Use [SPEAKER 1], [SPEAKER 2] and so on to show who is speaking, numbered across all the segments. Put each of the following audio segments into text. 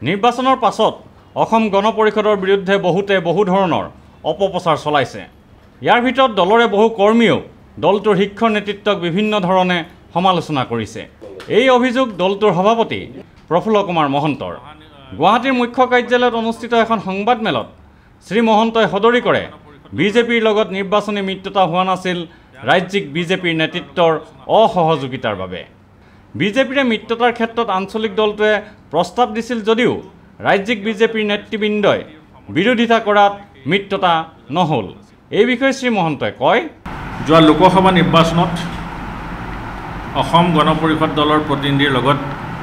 [SPEAKER 1] নিৰ্বাচনৰ পাছত অসম গণ পৰিষদৰ বিৰুদ্ধে বহু ধৰণৰ অপপ্ৰচাৰ চলাইছে। ইয়াৰ ভিতৰত দলৰে বহু কৰ্মীয়েও দলটোৰ শীৰ্ষ নেতৃত্বক বিভিন্ন ধৰণে সমালোচনা কৰিছে। এই অভিযোগ দলটোৰ সভাপতি প্ৰফুল্ল কুমাৰ মহন্তৰ। গুৱাহাটীৰ মুখ্য কাৰ্যালয়ত অনুষ্ঠিত এখন সংবাদমেলত শ্ৰী মহন্তই সদৰি কৰে বিজেপিৰ লগত নিৰ্বাচনী মিত্ৰতা হোৱা নাছিল ৰাজ্যিক বিজেপিৰ নেতৃত্বৰ অসহযোগিতাৰ বাবে। বিজেপিৰে মিত্ৰতাৰ ক্ষেত্ৰত আঞ্চলিক দলটোৱে প্ৰস্তাৱ দিছিল যদিও ৰাজ্যিক বিজেপিৰ নেতৃবৃন্দই বিৰোধিতা কৰাত মিত্ৰতা নহ'ল। এই বিষয়ে শ্ৰী মহন্তই কয়,
[SPEAKER 2] যোৱা লোকসভা নিৰ্বাচনত অসম গণ পৰিষদ দলৰ প্ৰতিনিধিৰ লগত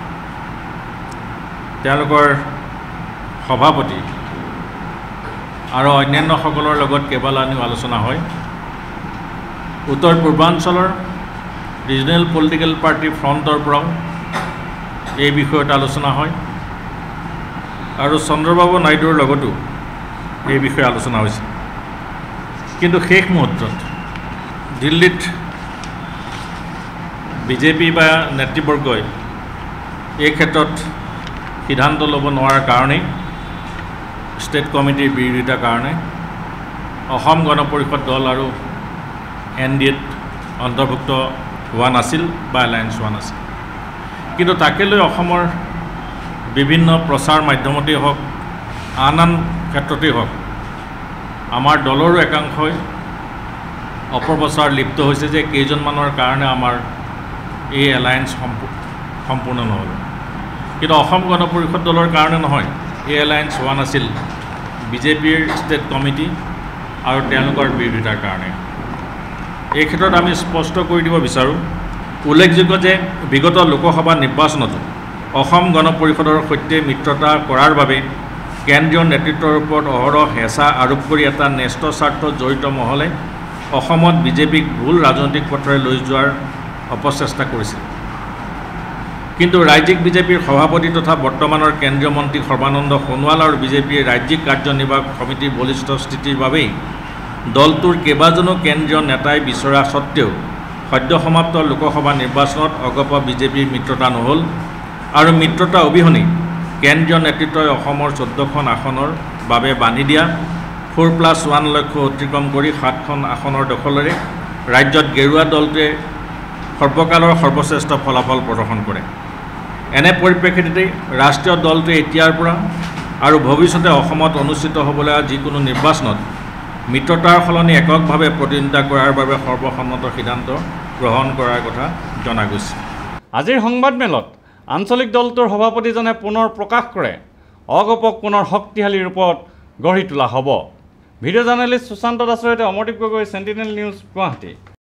[SPEAKER 2] তেওঁলোকৰ সভাপতি আৰু অন্যান্যসকলৰ লগত কেইবালানিও আলোচনা হয়। উত্তৰ পূৰ্বাঞ্চলৰ ৰিজনেল পলিটিকেল পাৰ্টি ফ্ৰণ্টৰ পৰাও এই বিষয়ত আলোচনা হয় আৰু চন্দ্ৰবাবু নাইডুৰ লগতো এই বিষয়ে আলোচনা হৈছিল। কিন্তু শেষ মুহূৰ্তত দিল্লীত বিজেপি বা নেতৃবৰ্গই এই ক্ষেত্ৰত সিদ্ধান্ত ল'ব নোৱাৰাৰ কাৰণেই ষ্টেট কমিটিৰ বিৰোধিতাৰ কাৰণে অসম গণ পৰিষদ দল আৰু NDAত অন্তৰ্ভুক্ত হোৱা নাছিল বা এলায়েন্স হোৱা নাছিল। কিন্তু তাকে লৈ অসমৰ বিভিন্ন প্ৰচাৰ মাধ্যমতেই হওক আন ক্ষেত্ৰতেই হওক আমাৰ দলৰো একাংশই অপপ্ৰচাৰ লিপ্ত হৈছে যে কেইজনমানৰ কাৰণে আমাৰ এই এলায়েন্স সম্পূৰ্ণ নহ'ল। কিন্তু অসম গণ পৰিষদ দলৰ কাৰণে নহয়, এই এলায়েন্স হোৱা নাছিল বিজেপিৰ ষ্টেট কমিটি আৰু তেওঁলোকৰ বিৰোধিতাৰ কাৰণে। এই ক্ষেত্ৰত আমি স্পষ্ট কৰি দিব বিচাৰোঁ, উল্লেখযোগ্য যে বিগত লোকসভা নিৰ্বাচনতো অসম গণ পৰিষদৰ সৈতে মিত্ৰতা কৰাৰ বাবে কেন্দ্ৰীয় নেতৃত্বৰ ওপৰত অহৰহ হেঁচা আৰোপ কৰি এটা ন্যস্ত স্বাৰ্থ জড়িত মহলে অসমত বিজেপিক ভুল ৰাজনৈতিক পথেৰে লৈ যোৱাৰ অপচেষ্টা কৰিছিল। কিন্তু ৰাজ্যিক বিজেপিৰ সভাপতি তথা বৰ্তমানৰ কেন্দ্ৰীয় মন্ত্ৰী সৰ্বানন্দ সোণোৱাল আৰু বিজেপিৰ ৰাজ্যিক কাৰ্যনিৰ্বাহক সমিতিৰ বলিষ্ঠ স্থিতিৰ বাবেই দলটোৰ কেইবাজনো কেন্দ্ৰীয় নেতাই বিচৰা স্বত্তেও সদ্য সমাপ্ত লোকসভা নিৰ্বাচনত অগপ বিজেপিৰ মিত্ৰতা নহ'ল আৰু মিত্ৰতা অবিহনে কেন্দ্ৰীয় নেতৃত্বই অসমৰ 14খন আসনৰ বাবে বান্ধি দিয়া 4+1 লক্ষ্য অতিক্ৰম কৰি 7খন আসনৰ দখলেৰে ৰাজ্যত গেৰুৱা দলটোৱে সৰ্বকালৰ সৰ্বশ্ৰেষ্ঠ ফলাফল প্ৰদৰ্শন কৰে। এনে পৰিপ্ৰেক্ষিততে ৰাষ্ট্ৰীয় দলটোৱে এতিয়াৰ পৰা আৰু ভৱিষ্যতে অসমত অনুষ্ঠিত হ'বলগীয়া যিকোনো নিৰ্বাচনত মিত্ৰতাৰ সলনি এককভাৱে প্ৰতিদ্বন্দ্বিতা কৰাৰ বাবে সৰ্বসন্মত সিদ্ধান্ত গ্ৰহণ কৰাৰ কথা জনা গৈছে।
[SPEAKER 1] আজিৰ সংবাদমেলত আঞ্চলিক দলটোৰ সভাপতিজনে পুনৰ প্ৰকাশ কৰে অগপক পুনৰ শক্তিশালী ৰূপত গঢ়ি তোলা হ'ব। ভিডিঅ' জাৰ্নেলিষ্ট সুশান্ত দাসৰ সৈতে অমৰদীপ গগৈ, চেণ্টিনেল নিউজ, গুৱাহাটী।